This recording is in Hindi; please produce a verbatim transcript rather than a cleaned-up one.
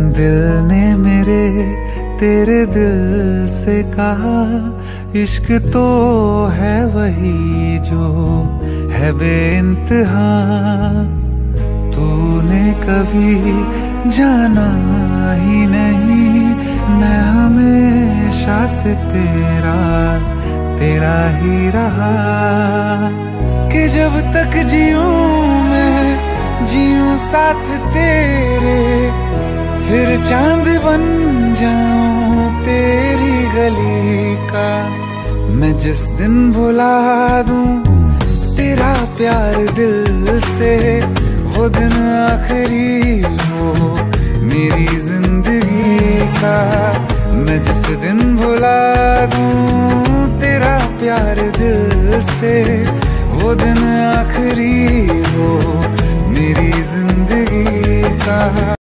दिल ने मेरे तेरे दिल से कहा, इश्क तो है वही जो है बेइंतहा। तूने कभी जाना ही नहीं, मैं हमेशा से तेरा तेरा ही रहा। कि जब तक जीऊं मैं जीऊं साथ तेरे, फिर चांद बन जाऊं तेरी गली का। मैं जिस दिन भुला दूं तेरा प्यार दिल से, वो दिन आखिरी हो मेरी जिंदगी का। मैं जिस दिन भुला दूं तेरा प्यार दिल से, वो दिन आखिरी हो मेरी जिंदगी का।